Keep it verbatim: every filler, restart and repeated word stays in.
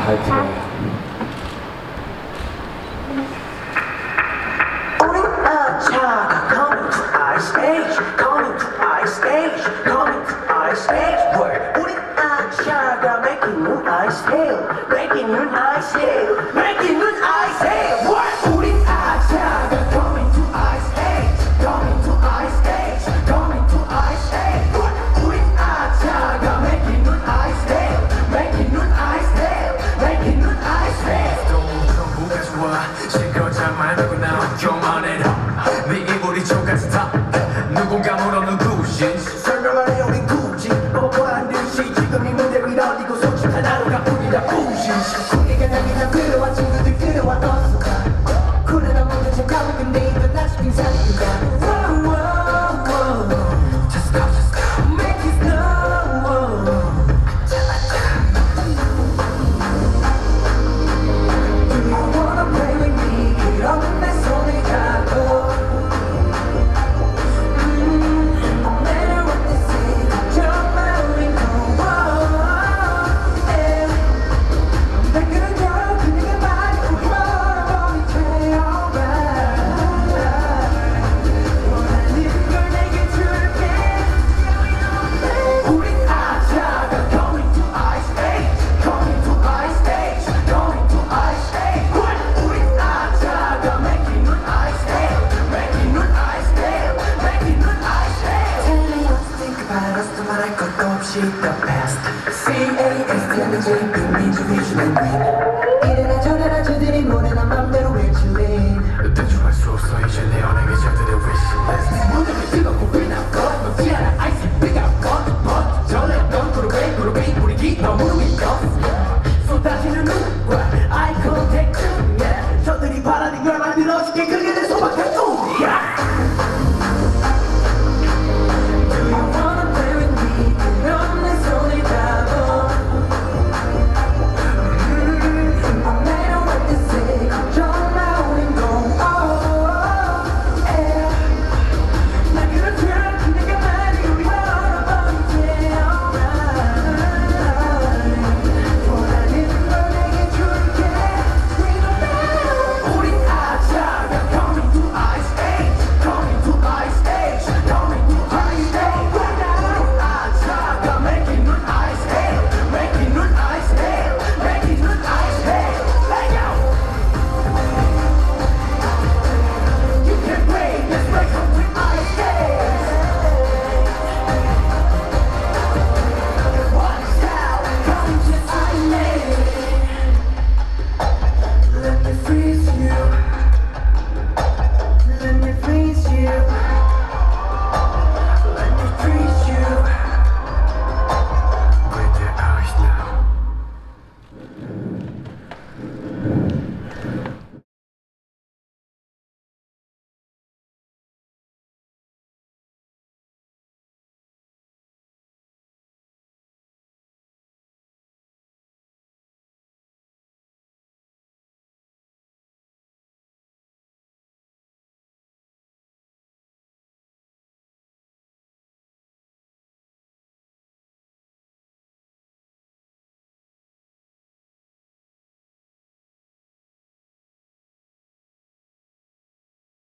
파이팅. Coming to ice age, coming to ice age, coming to ice age. Word. 우리 아차가 making new ice hail, making new ice hail, making new ice hail. Word. 우리 아차가 coming to ice age, coming to ice age, coming to ice age. Word. 우리 아차가 making new ice hail, making new ice hail, making new ice hail. 너무가 좋아 실거자만 하고 나 교만해. 네 입으리 똑같이 다 누군가 물어 누구신 설명을 해 우리 굳이 뭐 보란 듯이 지금 이 무대 위로 올리고 솔직한 하루가 뿐이라 부신 우리가 당연한 끌어와 친구들 끌어와 떴어 그래 나 모든 척 하고 근데 이건 아직 인사니까 Just go, just go Make it slow Do you wanna play with me 그러면 내 손을 잡고 The best C A S T 하는 제이피 민주비주는 윈 이래라 저래라 저들이 노래나 맘대로 외출해 대충할 수 없어 이제 내 연예계 자들의 wishlist 무덤이 뜨겁고 빛나고 높지 않아 아이스 비가 꺼져 전에 넌 구르베 구르베 뿌리기 너무